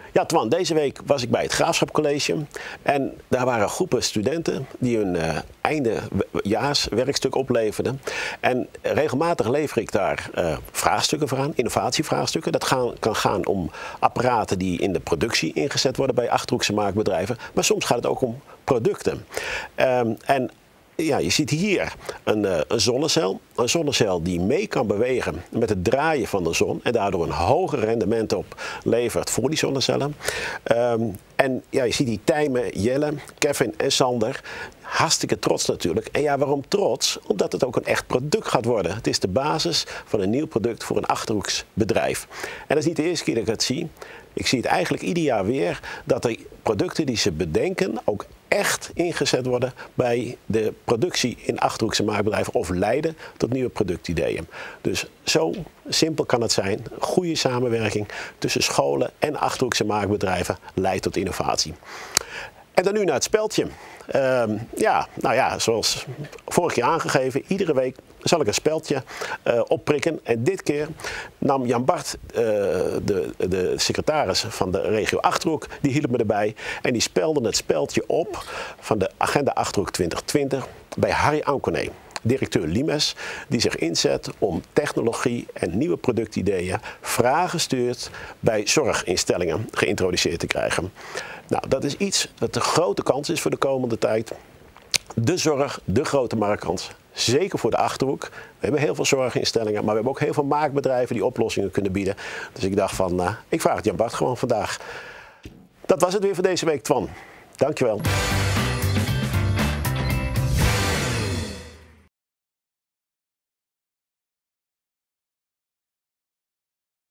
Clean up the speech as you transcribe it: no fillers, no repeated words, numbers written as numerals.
Ja, Twan, deze week was ik bij het Graafschap College en daar waren groepen studenten die hun eindejaarswerkstuk opleverden. En regelmatig lever ik daar vraagstukken voor aan, innovatievraagstukken. Dat kan gaan om apparaten die in de productie ingezet worden bij Achterhoekse maakbedrijven, maar soms gaat het ook om producten. Ja, je ziet hier een zonnecel. Een zonnecel die mee kan bewegen met het draaien van de zon en daardoor een hoger rendement oplevert voor die zonnecellen. En ja, je ziet die Tijmen, Jelle, Kevin en Sander. Hartstikke trots natuurlijk. En ja, waarom trots? Omdat het ook een echt product gaat worden. Het is de basis van een nieuw product voor een Achterhoeks bedrijf. En dat is niet de eerste keer dat ik het zie. Ik zie het eigenlijk ieder jaar weer dat de producten die ze bedenken ook echt ingezet worden bij de productie in Achterhoekse maakbedrijven of leiden tot nieuwe productideeën. Dus zo simpel kan het zijn. Goede samenwerking tussen scholen en Achterhoekse maakbedrijven leidt tot innovatie. En dan nu naar het speldje. Zoals vorige keer aangegeven, iedere week zal ik een speldje opprikken. En dit keer nam Jan Bart, de secretaris van de regio Achterhoek, die hielp me erbij. En die spelde het speldje op van de agenda Achterhoek 2020 bij Harry Ankoné, directeur Limes, die zich inzet om technologie en nieuwe productideeën vraaggestuurd bij zorginstellingen geïntroduceerd te krijgen. Nou, dat is iets dat de grote kans is voor de komende tijd. De zorg, de grote marktkans. Zeker voor de Achterhoek. We hebben heel veel zorginstellingen, maar we hebben ook heel veel maakbedrijven die oplossingen kunnen bieden. Dus ik dacht van, ik vraag het Jan Bart gewoon vandaag. Dat was het weer voor deze week, Twan. Dankjewel.